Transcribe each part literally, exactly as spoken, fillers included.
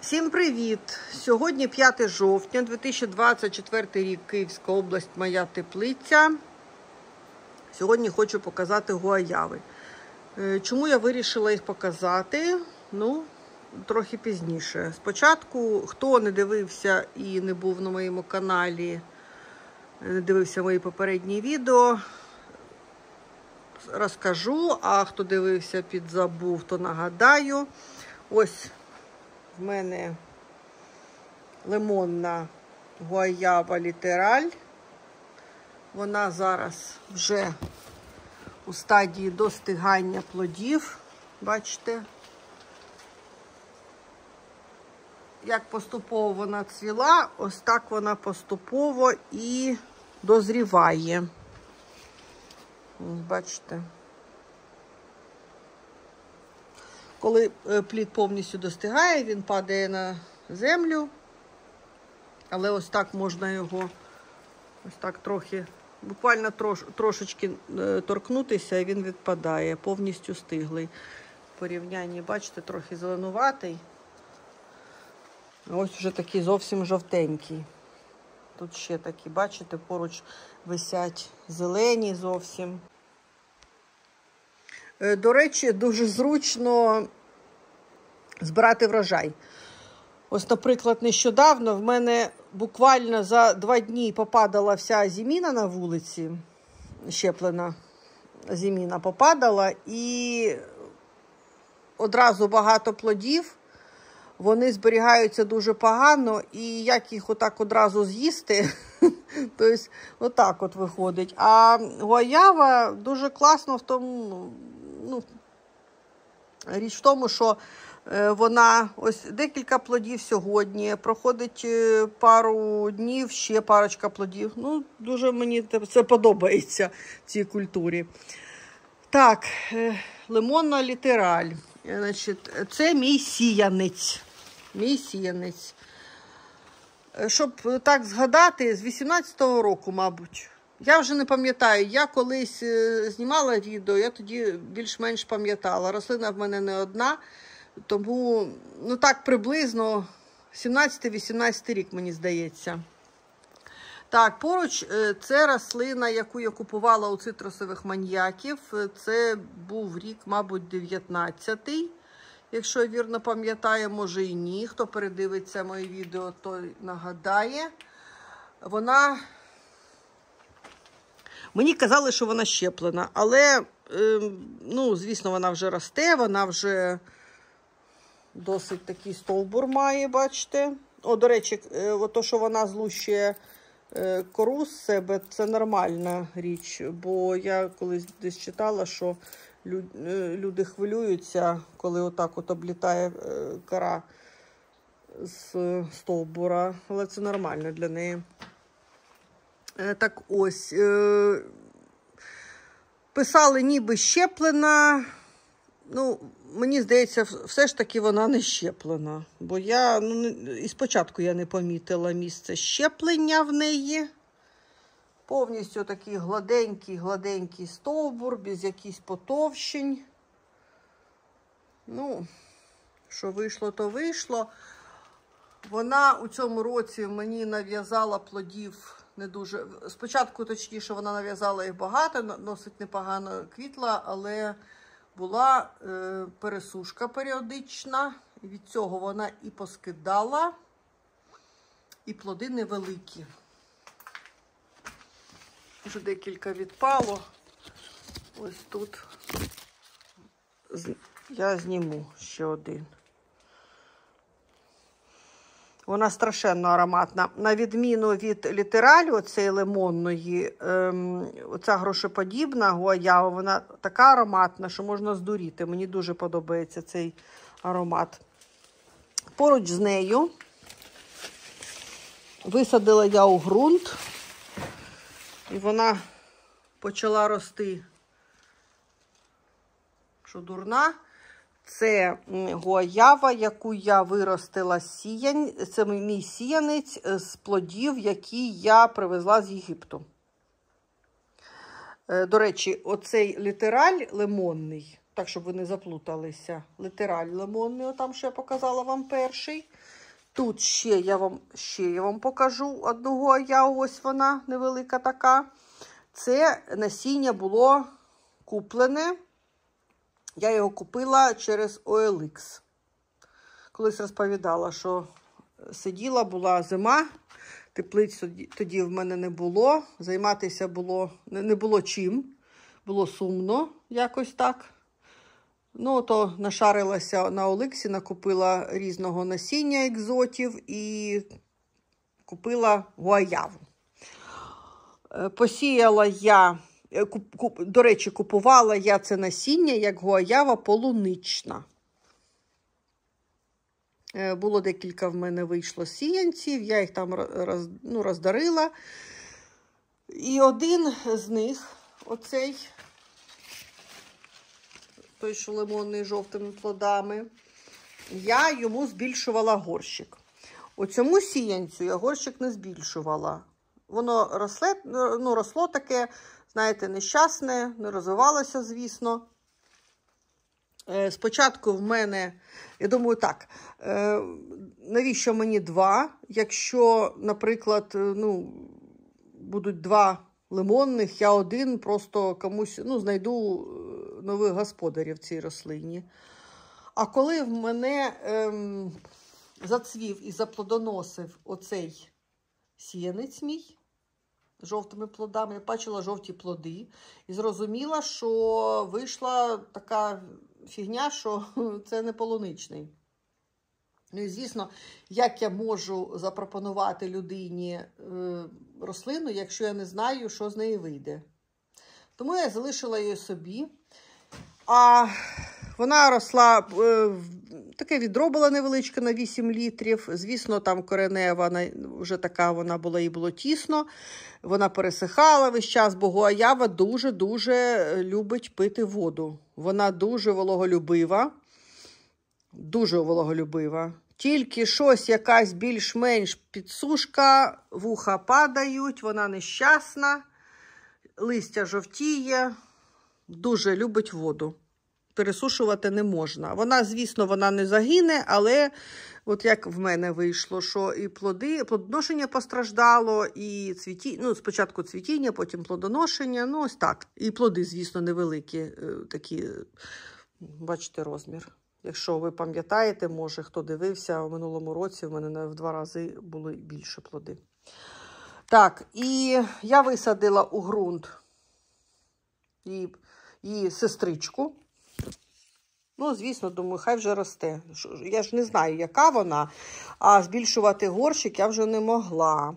Всім привіт! Сьогодні п'яте жовтня, дві тисячі двадцять четвертий рік, Київська область, моя теплиця. Сьогодні хочу показати гуаяви. Чому я вирішила їх показати? Ну, трохи пізніше. Спочатку, хто не дивився і не був на моєму каналі, не дивився мої попередні відео, розкажу, а хто дивився підзабув, то нагадаю. Ось в мене лимонна гуаява літераль. Вона зараз вже у стадії достигання плодів. Бачите, як поступово вона цвіла, ось так вона поступово і дозріває. Бачите. Коли плід повністю достигає, він падає на землю, але ось так можна його, ось так трохи, буквально трош, трошечки торкнутися, і він відпадає, повністю стиглий. В порівнянні, бачите, трохи зеленуватий. Ось вже такий зовсім жовтенький. Тут ще такі, бачите, поруч висять зелені зовсім. До речі, дуже зручно збирати врожай. Ось, наприклад, нещодавно в мене буквально за два дні попадала вся азіміна на вулиці, щеплена азіміна попадала, і одразу багато плодів, вони зберігаються дуже погано, і як їх отак одразу з'їсти, тобто отак от виходить. А гуаява дуже класно в тому, ну, річ в тому, що вона, ось декілька плодів сьогодні, проходить пару днів, ще парочка плодів. Ну, дуже мені це подобається, цій культурі. Так, лимонна літераль. Значить, це мій сіянець. Мій сіянець. Щоб так згадати, з вісімнадцятого року, мабуть. Я вже не пам'ятаю, я колись знімала відео, я тоді більш-менш пам'ятала. Рослина в мене не одна, тому, ну так, приблизно сімнадцятий-вісімнадцятий рік, мені здається. Так, поруч це рослина, яку я купувала у цитрусових маніяків. Це був рік, мабуть, дев'ятнадцятий. Якщо я вірно пам'ятаю, може і ні. Хто передивиться моє відео, той нагадає. Вона... Мені казали, що вона щеплена, але, ну, звісно, вона вже росте, вона вже досить такий стовбур має, бачите. О, до речі, то, що вона злущує кору з себе, це нормальна річ, бо я колись десь читала, що люди хвилюються, коли отак от облітає кора з стовбура, але це нормально для неї. Так ось, писали ніби щеплена, ну, мені здається, все ж таки вона не щеплена, бо я, ну, і спочатку я не помітила місце щеплення в неї. Повністю такий гладенький, гладенький стовбур, без якихось потовщень. Ну, що вийшло, то вийшло. Вона у цьому році мені нав'язала плодів не дуже. Спочатку, точніше, вона нав'язала їх багато, досить непогано квітла, але була е, пересушка періодична. І від цього вона і поскидала, і плоди невеликі. Вже декілька відпало. Ось тут я зніму ще один. Вона страшенно ароматна. На відміну від літералі, оцеї лимонної, ем, оця грошеподібна гуаява, вона така ароматна, що можна здуріти. Мені дуже подобається цей аромат. Поруч з нею висадила я у ґрунт, і вона почала рости, що дурна. Це гуаява, яку я виростила сіянь. Це мій сіянець з плодів, які я привезла з Єгипту. До речі, оцей літераль лимонний, так, щоб ви не заплуталися. Литераль лимонний, отам, що я показала вам перший. Тут ще я вам, ще я вам покажу одну гуаяву, ось вона, невелика така. Це насіння було куплене. Я його купила через о ел ікс. Колись розповідала, що сиділа, була зима, теплиць тоді в мене не було, займатися було, не було чим, було сумно якось так. Ну, то нашарилася на о ел іксі, накупила різного насіння екзотів і купила гуаяву. Посіяла я, до речі, купувала я це насіння як гуаява полунична. Було декілька в мене вийшло сіянців, я їх там роз, ну, роздарила. І один з них, оцей, той, що лимонний, жовтими плодами, я йому збільшувала горщик. У цьому сіянцю я горщик не збільшувала. Воно росло, ну, росло таке, знаєте, нещасне, не розвивалося, звісно. Спочатку в мене, я думаю так, навіщо мені два, якщо, наприклад, ну, будуть два лимонних, я один просто комусь, ну, знайду нових господарів цій рослині. А коли в мене ем, зацвів і заплодоносив оцей сіянець мій, з жовтими плодами, я бачила жовті плоди і зрозуміла, що вийшла така фігня, що це не полуничний. Ну і, звісно, як я можу запропонувати людині е, рослину, якщо я не знаю, що з неї вийде. Тому я залишила її собі. А вона росла, е, таке відро було невеличке на вісім літрів. Звісно, там коренева, вже така вона була, і було тісно. Вона пересихала весь час, бо гуаява дуже-дуже любить пити воду. Вона дуже вологолюбива. Дуже вологолюбива. Тільки щось, якась більш-менш підсушка, вуха падають, вона нещасна, листя жовтіє, дуже любить воду. Пересушувати не можна. Вона, звісно, вона не загине, але от як в мене вийшло, що і плоди, плодоношення постраждало, і цвіті, ну, спочатку цвітіння, потім плодоношення, ну ось так. І плоди, звісно, невеликі, такі, бачите, розмір. Якщо ви пам'ятаєте, може, хто дивився, у минулому році в мене в два рази були більше плоди. Так, і я висадила у ґрунт її, її сестричку. Ну, звісно, думаю, хай вже росте. Я ж не знаю, яка вона, а збільшувати горщик я вже не могла.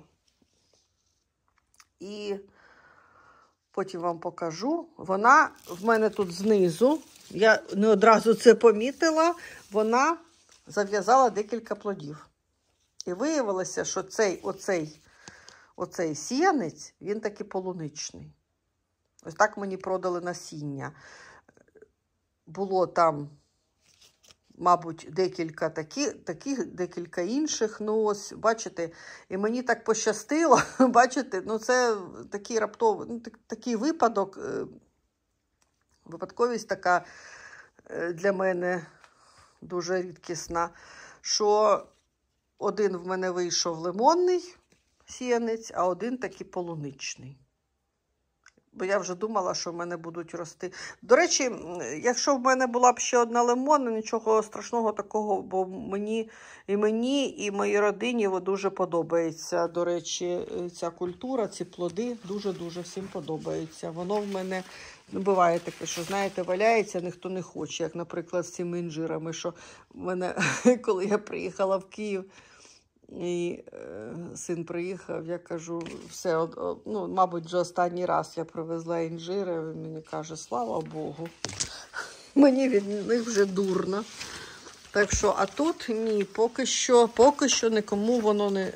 І потім вам покажу. Вона в мене тут знизу, я не одразу це помітила, вона зав'язала декілька плодів. І виявилося, що цей, оцей, оцей сіянець, він таки полуничний. Ось так мені продали насіння. Було там, мабуть, декілька таких, таких, декілька інших. Ну, ось, бачите, і мені так пощастило, бачите, ну, це такий раптовий, ну, так, такий випадок, випадковість така для мене дуже рідкісна, що один в мене вийшов лимонний сіянець, а один такий полуничний. Бо я вже думала, що в мене будуть рости. До речі, якщо в мене була б ще одна лимонна, нічого страшного такого, бо мені і мені, і моїй родині дуже подобається. До речі, ця культура, ці плоди дуже-дуже всім подобаються. Воно в мене, ну, буває таке, що, знаєте, валяється, ніхто не хоче. Як, наприклад, з цими інжирами, що в мене, коли я приїхала в Київ, і е, син приїхав, я кажу, все, от, от, ну, мабуть, вже останній раз я привезла інжири, він мені каже, слава Богу, мені від них вже дурно. Так що, а тут ні, поки що, поки що нікому воно не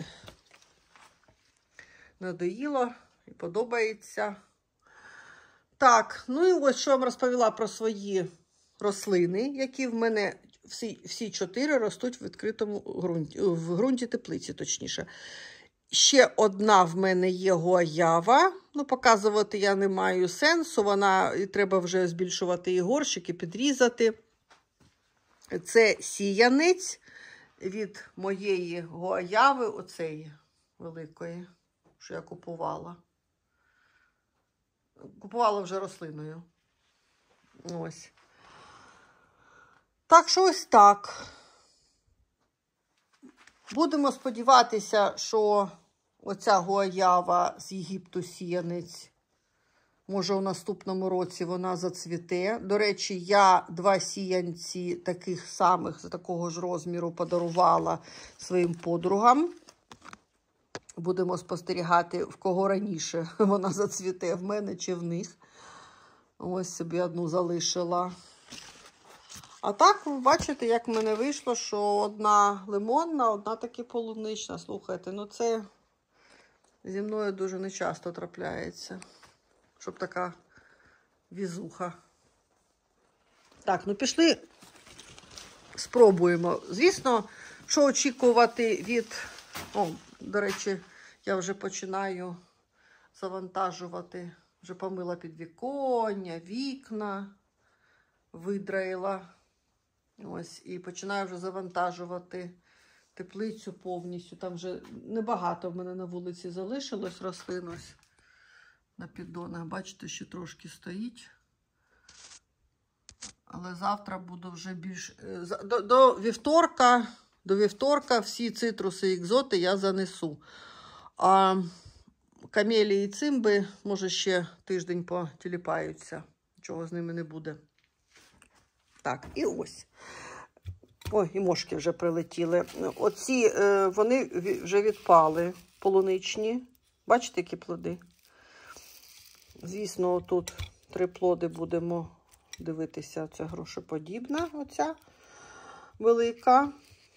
надоїло і подобається. Так, ну і ось, що я вам розповіла про свої рослини, які в мене всі, всі чотири ростуть в відкритому ґрунті, в ґрунті теплиці, точніше. Ще одна в мене є гуаява Ну, показувати я не маю сенсу, вона, і треба вже збільшувати і горщик, і підрізати. Це сіянець від моєї гуаяви, оцеї великої, що я купувала. Купувала вже рослиною. Ось. Так що ось так. Будемо сподіватися, що оця гуаява з Єгипту сіянець, може у наступному році вона зацвіте. До речі, я два сіянці таких самих, за такого ж розміру, подарувала своїм подругам. Будемо спостерігати, в кого раніше вона зацвіте, в мене чи в них. Ось собі одну залишила. А так, ви бачите, як в мене вийшло, що одна лимонна, одна таки полунична. Слухайте, ну це зі мною дуже нечасто трапляється, щоб така візуха. Так, ну пішли, спробуємо. Звісно, що очікувати від... О, до речі, я вже починаю завантажувати. Вже помила підвіконня, вікна, видраїла. Ось, і починаю вже завантажувати теплицю повністю. Там вже небагато в мене на вулиці залишилось рослин. Ось на піддонах. Бачите, ще трошки стоїть. Але завтра буду вже більш... До, до вівторка, до вівторка всі цитруси і екзоти я занесу. А камелії і цимби, може, ще тиждень потіліпаються. Нічого з ними не буде. Так, і ось. Ой, і мошки вже прилетіли. Оці, вони вже відпали, полуничні. Бачите, які плоди? Звісно, тут три плоди будемо дивитися. Це грушеподібна, оця велика.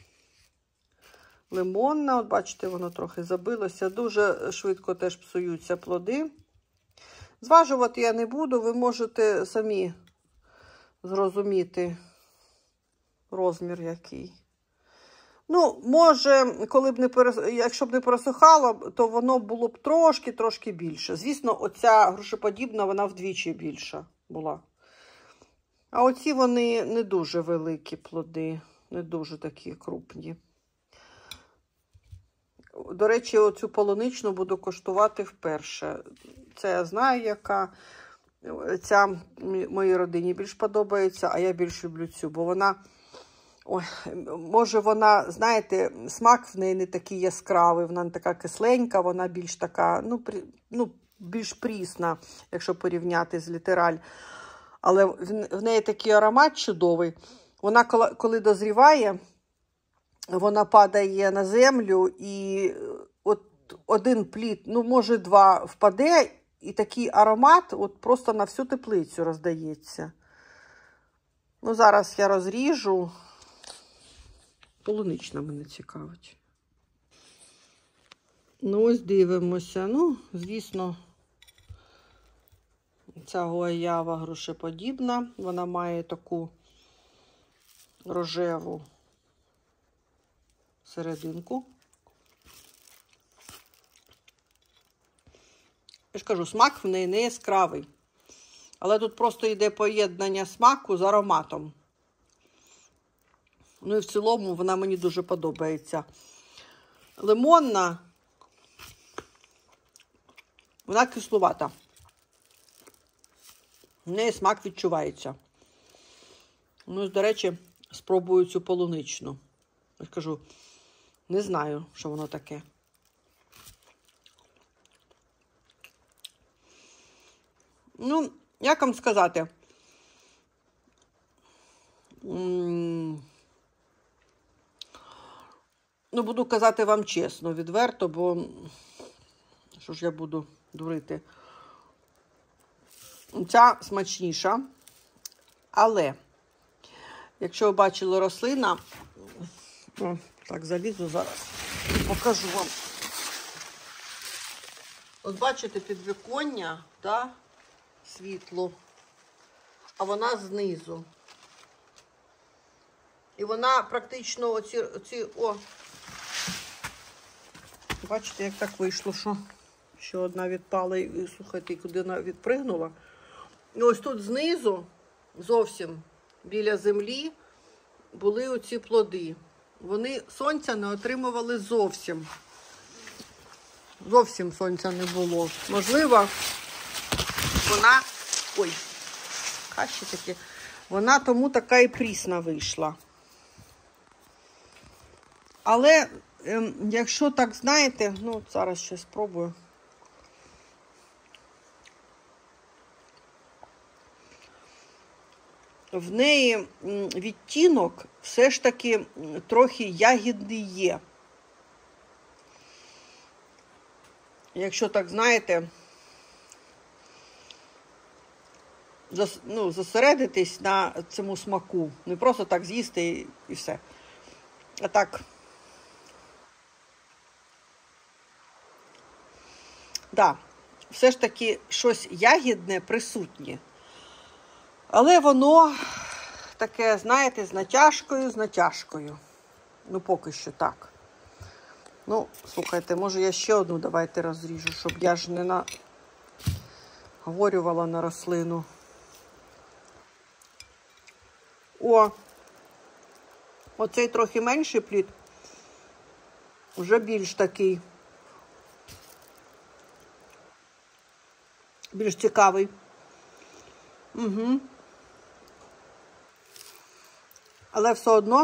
Лимонна, от бачите, воно трохи забилося. Дуже швидко теж псуються плоди. Зважувати я не буду, ви можете самі зрозуміти розмір який. Ну, може, коли б не перес... якщо б не пересухало, то воно було б трошки-трошки більше. Звісно, оця грушеподібна, вона вдвічі більша була. А оці вони не дуже великі плоди, не дуже такі крупні. До речі, оцю полуничну буду коштувати вперше. Це я знаю, яка. Ця моїй родині більш подобається, а я більш люблю цю, бо вона, ой, може вона, знаєте, смак в неї не такий яскравий, вона не така кисленька, вона більш така, ну, при, ну більш прісна, якщо порівняти з літераль. Але в, в неї такий аромат чудовий. Вона, коли, коли дозріває, вона падає на землю і от один плід, ну, може два впаде, і такий аромат от просто на всю теплицю роздається. Ну, зараз я розріжу. Полунична мене цікавить. Ну, ось дивимося. Ну, звісно, ця гуаява грушеподібна. Вона має таку рожеву серединку. Я ж кажу, смак в неї не яскравий. Але тут просто йде поєднання смаку з ароматом. Ну і в цілому вона мені дуже подобається. Лимонна, вона кислувата. В неї смак відчувається. Ну, до речі, спробую цю полуничну. Я ж кажу, не знаю, що воно таке. Ну, як вам сказати? М-м- ну, буду казати вам чесно, відверто, бо що ж я буду дурити? Ця смачніша, але, якщо ви бачили рослина, о, так, залізу зараз, покажу вам. От бачите підвіконня, да? Світло, а вона знизу. І вона практично оці, оці, о, бачите, як так вийшло, що Ще одна відпала і, слухайте, куди вона відпригнула. І ось тут знизу, зовсім біля землі, були оці плоди. Вони сонця не отримували зовсім. Зовсім сонця не було. Можливо, вона... Ой, каші такі. Вона тому така і прісна вийшла. Але, ем, якщо так знаєте, ну, зараз ще спробую. В неї відтінок все ж таки трохи ягідний є. Якщо так знаєте, зас, ну, зосередитись на цьому смаку. Не просто так з'їсти і, і все. А так. Да, все ж таки щось ягідне присутнє. Але воно таке, знаєте, з натяжкою, з натяжкою. Ну, поки що так. Ну, слухайте, може я ще одну давайте розріжу, щоб я ж не наговорювала на рослину. О, оцей трохи менший плід, вже більш такий, більш цікавий. Угу. Але все одно,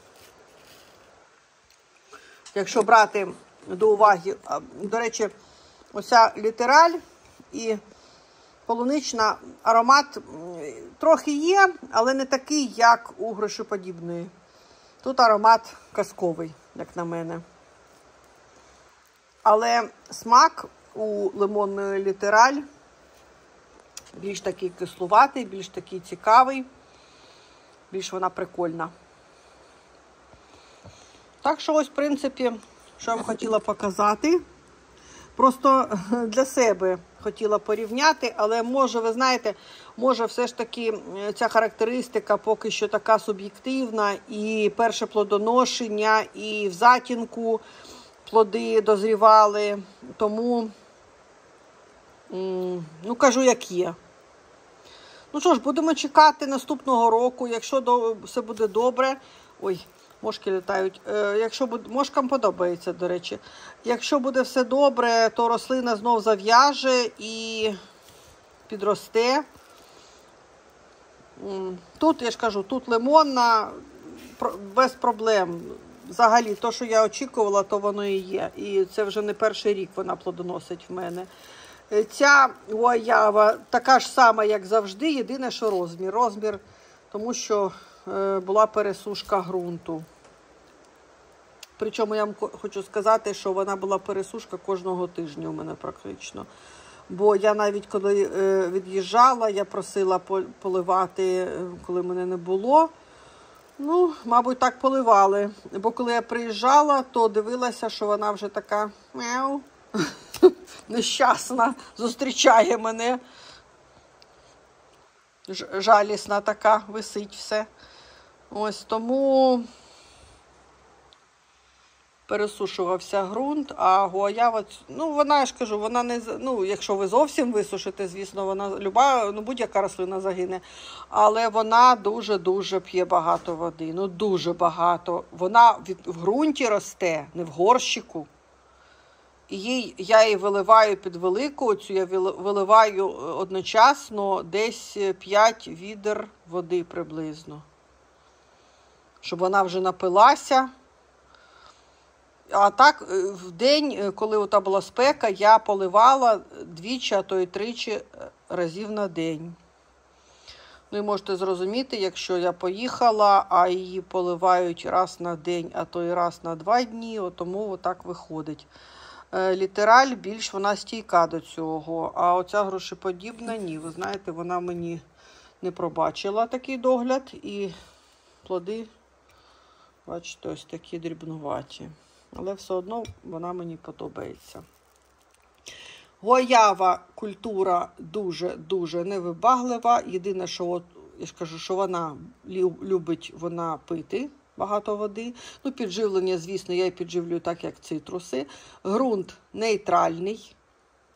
якщо брати до уваги, до речі, оця літераль і полунична аромат трохи є, але не такий, як у грушеподібної. Тут аромат казковий, як на мене. Але смак у лимонної літераль більш такий кислуватий, більш такий цікавий, більш вона прикольна. Так що ось, в принципі, що я вам хотіла показати. Просто для себе хотіла порівняти, але може, ви знаєте, може все ж таки ця характеристика поки що така суб'єктивна, і перше плодоношення, і в затінку плоди дозрівали, тому, ну, кажу, як є. Ну що ж, будемо чекати наступного року, якщо до, все буде добре. Ой, мошки літають. Е, якщо буде, мошкам подобається, до речі. Якщо буде все добре, то рослина знов зав'яже і підросте. Тут, я ж кажу, тут лимонна, без проблем. Взагалі, то, що я очікувала, то воно і є. І це вже не перший рік вона плодоносить в мене. Ця гуаява така ж сама, як завжди, єдине, що розмір. Розмір, тому що е, була пересушка ґрунту. Причому я вам хочу сказати, що вона була пересушка кожного тижня у мене практично. Бо я навіть коли е, від'їжджала, я просила поливати, коли мене не було. Ну, мабуть, так поливали. Бо коли я приїжджала, то дивилася, що вона вже така мяу, нещасна, зустрічає мене. Жалісна така, висить все. Ось тому пересушувався ґрунт, а гуаява, ну, вона, я ж кажу, вона не, ну, якщо ви зовсім висушите, звісно, вона, люба, ну, будь-яка рослина загине, але вона дуже-дуже п'є багато води, ну, дуже багато. Вона від, в ґрунті росте, не в горщику. І їй, я її виливаю під велику, оцю я виливаю одночасно десь п'ять відер води приблизно. Щоб вона вже напилася. А так, в день, коли ота була спека, я поливала двічі, а то й тричі разів на день. Ну і можете зрозуміти, якщо я поїхала, а її поливають раз на день, а то й раз на два дні, от тому отак виходить. Літераль більш вона стійка до цього, а оця грушеподібна ні. Ви знаєте, вона мені не пробачила такий догляд, і плоди, бачите, ось такі дрібнуваті. Але все одно вона мені подобається. Гуаява культура дуже-дуже невибаглива. Єдине, що от, я ж кажу, що вона любить вона пити багато води. Ну, підживлення, звісно, я її підживлюю так, як цитруси. Ґрунт нейтральний.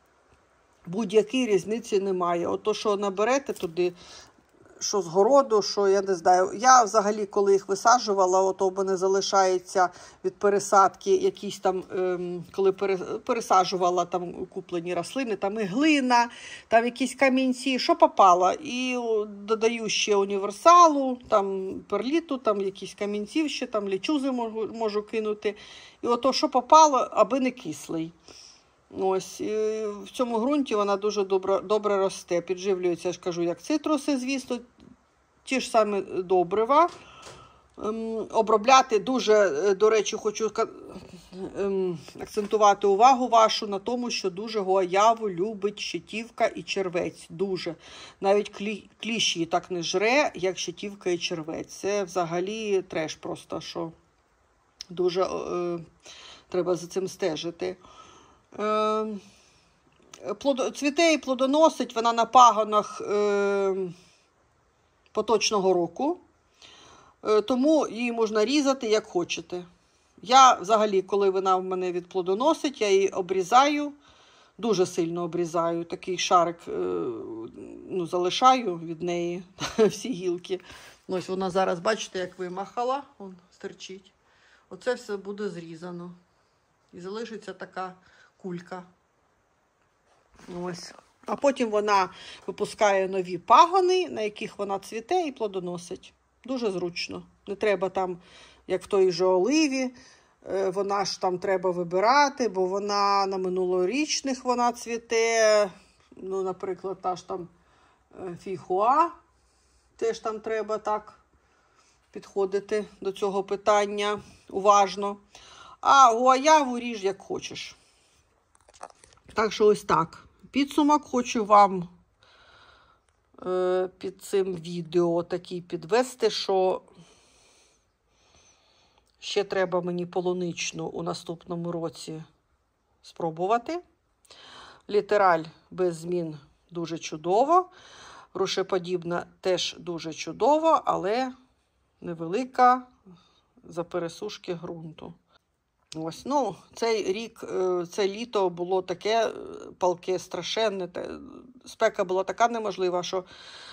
будь-якій різниці немає. Ото, що наберете туди, що з городу, що я не знаю. Я взагалі, коли їх висаджувала, ото в мене залишається від пересадки якісь там, ем, коли пересаджувала там куплені рослини, там і глина, там якісь камінці, що попало. І додаю ще універсалу, там перліту, там якісь камінців ще, там лічузи можу, можу кинути. І ото, що попало, аби не кислий. Ось, в цьому ґрунті вона дуже добре, добре росте. Підживлюється, я ж кажу, як цитруси, звісно, ті ж самі добрива. Ем, обробляти дуже, до речі, хочу ем, акцентувати увагу вашу на тому, що дуже гуаяву любить щитівка і червець. Дуже. Навіть клі, кліщ її так не жре, як щитівка і червець. Це взагалі треш просто, що дуже е, треба за цим стежити. Е, плод, цвіте і плодоносить вона на пагонах е, поточного року, е, тому її можна різати як хочете. Я взагалі, коли вона в мене відплодоносить, я її обрізаю, дуже сильно обрізаю, такий шарик е, ну, залишаю від неї всі гілки. Ось вона зараз, бачите, як вимахала, вон стирчить. Оце все буде зрізано. І залишиться така кулька. Ось. А потім вона випускає нові пагони, на яких вона цвіте і плодоносить. Дуже зручно. Не треба там, як в той же оливі, вона ж там треба вибирати, бо вона на минулорічних вона цвіте. Ну, наприклад, та ж там фейхоа, теж там треба так підходити до цього питання уважно. А гуаяву ріж як хочеш. Так що ось так. Підсумок хочу вам е, під цим відео такий підвести, що ще треба мені полуничну у наступному році спробувати. Літераль без змін дуже чудово. Грушеподібна теж дуже чудово, але невелика за пересушки ґрунту. Ось, ну, цей рік, це літо було таке палке, страшенне, спека була така неможлива, що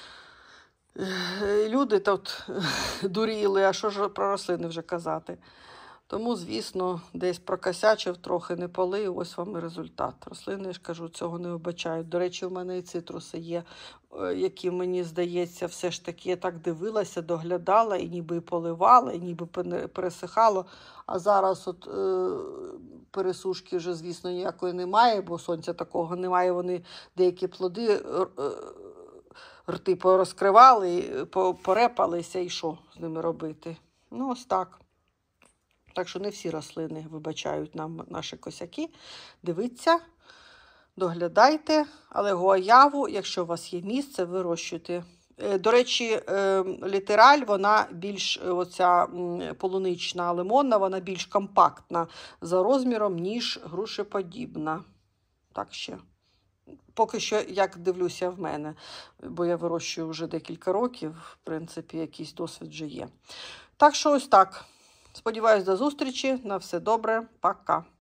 люди тут дуріли, а що ж про рослини вже казати. Тому, звісно, десь прокосячив трохи, не полив, ось вам і результат. Рослини, я ж кажу, цього не вибачають. До речі, у мене і цитруси є, які, мені здається, все ж таки я так дивилася, доглядала, і ніби поливала, і ніби пересихало. А зараз от е, пересушки вже, звісно, ніякої немає, бо сонця такого немає. Вони деякі плоди е, е, рти порозкривали, порепалися, і що з ними робити? Ну, ось так. Так що не всі рослини вибачають нам наші косяки. Дивіться, доглядайте, але гуаяву, якщо у вас є місце, вирощуйте. До речі, літераль, вона більш, оця полунична лимонна, вона більш компактна за розміром, ніж грушеподібна. Так ще. Поки що, як дивлюся в мене, бо я вирощую вже декілька років, в принципі, якийсь досвід вже є. Так що ось так. Сподіваюсь, до зустрічі. На все добре. Пока.